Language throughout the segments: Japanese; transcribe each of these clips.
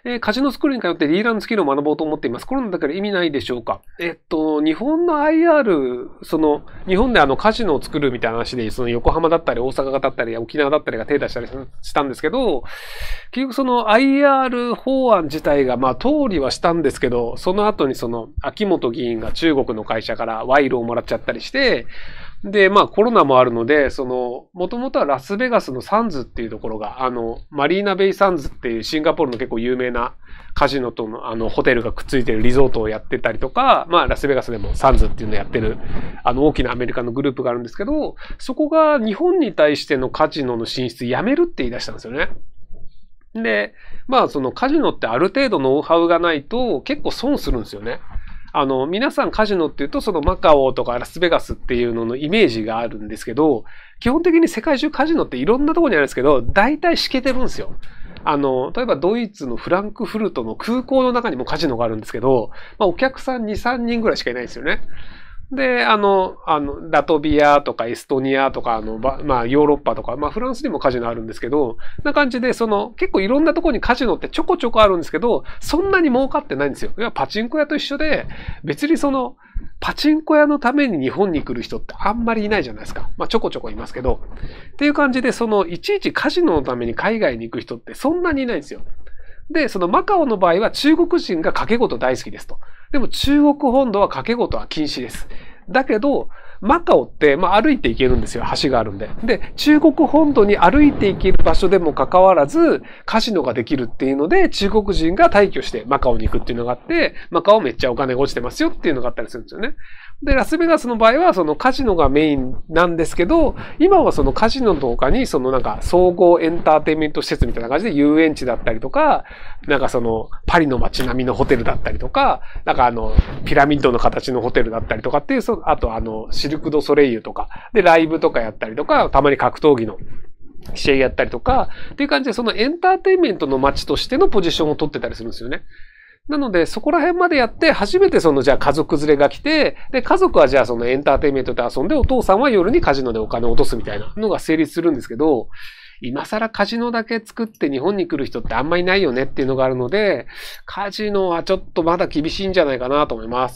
カジノスクールに通ってディーラーのスキルを学ぼうと思っています。コロナだから意味ないでしょうか？日本の IR、日本でカジノを作るみたいな話で、横浜だったり大阪だったり沖縄だったりが手出したりしたんですけど、結局IR 法案自体が、通りはしたんですけど、その後に秋元議員が中国の会社から賄賂をもらっちゃったりして、で、コロナもあるので、もともとはラスベガスのサンズっていうところが、マリーナベイサンズっていうシンガポールの結構有名なカジノとのホテルがくっついてるリゾートをやってたりとか、ラスベガスでもサンズっていうのをやってる、大きなアメリカのグループがあるんですけど、そこが日本に対してのカジノの進出やめるって言い出したんですよね。で、カジノってある程度ノウハウがないと結構損するんですよね。皆さんカジノって言うと、マカオとかラスベガスっていうののイメージがあるんですけど、基本的に世界中カジノっていろんなところにあるんですけど、大体敷けてるんですよ。例えばドイツのフランクフルトの空港の中にもカジノがあるんですけど、お客さん2、3人ぐらいしかいないんですよね。で、ラトビアとかエストニアとか、ヨーロッパとか、フランスにもカジノあるんですけど、な感じで、結構いろんなところにカジノってちょこちょこあるんですけど、そんなに儲かってないんですよ。いや、パチンコ屋と一緒で、別にパチンコ屋のために日本に来る人ってあんまりいないじゃないですか。ちょこちょこいますけど。っていう感じで、いちいちカジノのために海外に行く人ってそんなにいないんですよ。で、マカオの場合は中国人が賭け事大好きですと。でも中国本土は賭け事は禁止です。だけど、マカオって、歩いて行けるんですよ。橋があるんで。で、中国本土に歩いて行ける場所でもかかわらず、カジノができるっていうので、中国人が退去してマカオに行くっていうのがあって、マカオめっちゃお金が落ちてますよっていうのがあったりするんですよね。で、ラスベガスの場合は、カジノがメインなんですけど、今はカジノの他に、総合エンターテインメント施設みたいな感じで遊園地だったりとか、パリの街並みのホテルだったりとか、ピラミッドの形のホテルだったりとかっていう、あとシルク・ド・ソレイユとか、で、ライブとかやったりとか、たまに格闘技の試合やったりとか、っていう感じで、エンターテインメントの街としてのポジションを取ってたりするんですよね。なので、そこら辺までやって、初めてじゃあ家族連れが来て、で、家族はじゃあエンターテインメントで遊んで、お父さんは夜にカジノでお金を落とすみたいなのが成立するんですけど、今更カジノだけ作って日本に来る人ってあんまりいないよねっていうのがあるので、カジノはちょっとまだ厳しいんじゃないかなと思います。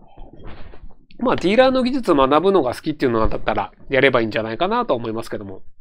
ディーラーの技術学ぶのが好きっていうのだったら、やればいいんじゃないかなと思いますけども。